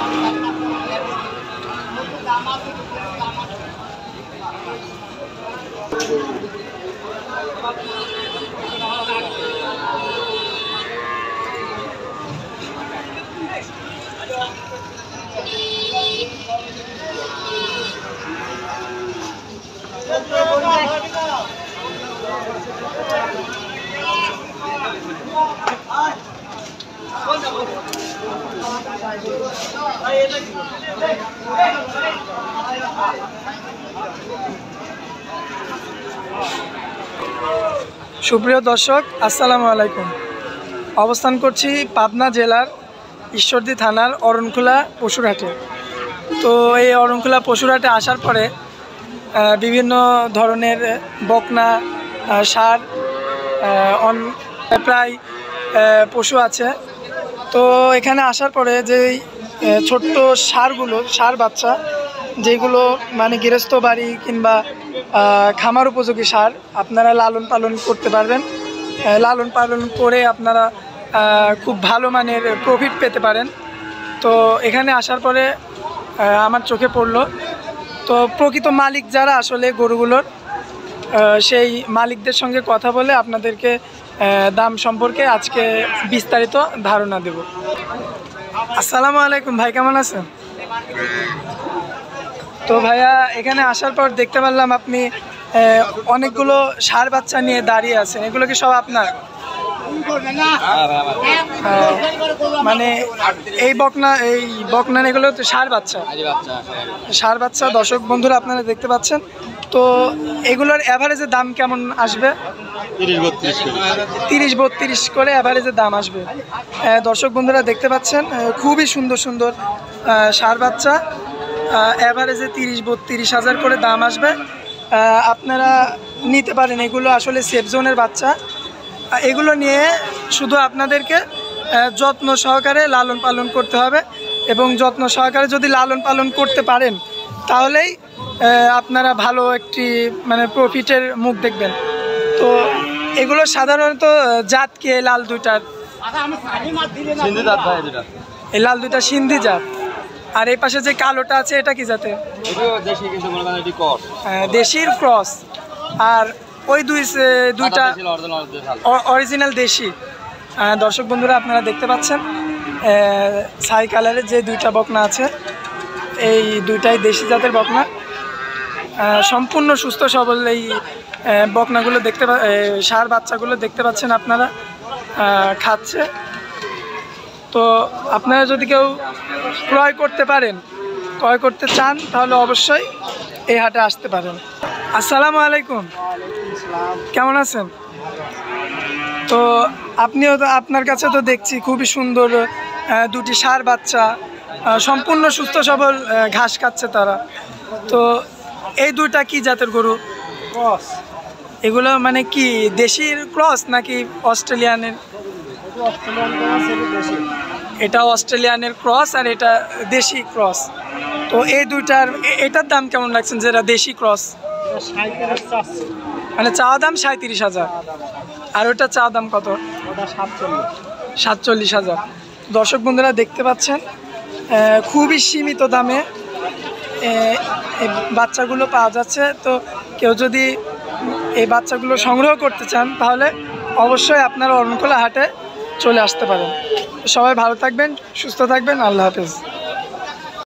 সুপ্রিয় দর্শক, আসসালামু আলাইকুম। অবস্থান করছি পাবনা জেলার ঈশ্বরদী থানার অরণখোলা পশুরহাটে। তো এই অরণখোলা পশুরহাটে আসার পরে বিভিন্ন ধরনের বকনা, ষাঁড়, প্রায় পশু আছে। তো এখানে আসার পরে যে ছোট্ট ষাঁড় বাচ্চা, যেগুলো মানে গৃহস্থ বাড়ি কিংবা খামার উপযোগী ষাঁড়, আপনারা লালন পালন করতে পারবেন। লালন পালন করে আপনারা খুব ভালো মানের প্রফিট পেতে পারেন। তো এখানে আসার পরে আমার চোখে পড়লো, তো প্রকৃত মালিক যারা আসলে গরুগুলোর, সেই মালিকদের সঙ্গে কথা বলে আপনাদেরকে দাম সম্পর্কে আজকে বিস্তারিত ধারণা দেব। আসসালামু আলাইকুম ভাই, কেমন আছেন? তো ভাইয়া, এখানে আসার পর দেখতে পারলাম আপনি অনেকগুলো ষাঁড় বাচ্চা নিয়ে দাঁড়িয়ে আছেন। এগুলো কি সব আপনার? মানে এই বকনা এগুলো তো ষাঁড় বাচ্চা। দর্শক বন্ধুরা, আপনারা দেখতে পাচ্ছেন। তো এগুলোর অ্যাভারেজের দাম কেমন আসবে? 30-32 করে অ্যাভারেজের দাম আসবে। দর্শক বন্ধুরা দেখতে পাচ্ছেন, খুবই সুন্দর সুন্দর ষাঁড় বাচ্চা। অ্যাভারেজে 30-32 হাজার করে দাম আসবে। আপনারা নিতে পারেন। এগুলো আসলে সেফ জোনের বাচ্চা। এগুলো নিয়ে শুধু আপনাদেরকে যত্ন সহকারে লালন পালন করতে হবে, এবং যত্ন সহকারে যদি লালন পালন করতে পারেন তাহলেই আপনারা ভালো একটি মানে প্রফিটের মুখ দেখবেন। তো এগুলো সাধারণত জাত কি? এই লাল দুইটার এই লাল দুইটা সিন্ধি জাত। আর এই পাশে যে কালোটা আছে, এটা কি জাতের? দেশির ক্রস। আর ওই দুইটা অরিজিনাল দেশি। দর্শক বন্ধুরা, আপনারা দেখতে পাচ্ছেন ছাই কালারের যে দুইটা বকনা আছে, এই দুইটাই দেশি জাতের বকনা। সম্পূর্ণ সুস্থ সবল এই বকনাগুলো ষাঁড় বাচ্চাগুলো দেখতে পাচ্ছেন আপনারা খাচ্ছে। তো আপনারা যদি কেউ ক্রয় করতে চান তাহলে অবশ্যই এই হাটে আসতে পারেন। আসসালামু আলাইকুম, কেমন আছেন? তো আপনার কাছে তো দেখছি খুবই সুন্দর দুটি ষাঁড় বাচ্চা, সম্পূর্ণ সুস্থ সবল ঘাস খাচ্ছে তারা। তো এই দুইটা কি জাতের গরু? ক্রস। এগুলো মানে কি দেশির ক্রস নাকি অস্ট্রেলিয়ানের? এটা অস্ট্রেলিয়ানের ক্রস আর এটা দেশি ক্রস। তো এই এটার দাম কেমন লাগছেন, যেটা দেশি ক্রস? মানে চাওয়া দাম 37,000, আর ওটা চাওয়া দাম কত? 47,000। দর্শক বন্ধুরা দেখতে পাচ্ছেন, খুবই সীমিত দামে এই বাচ্চাগুলো পাওয়া যাচ্ছে। তো কেউ যদি এই বাচ্চাগুলো সংগ্রহ করতে চান তাহলে অবশ্যই আপনারা অরণখোলা হাটে চলে আসতে পারেন। সবাই ভালো থাকবেন, সুস্থ থাকবেন। আল্লাহ হাফেজ।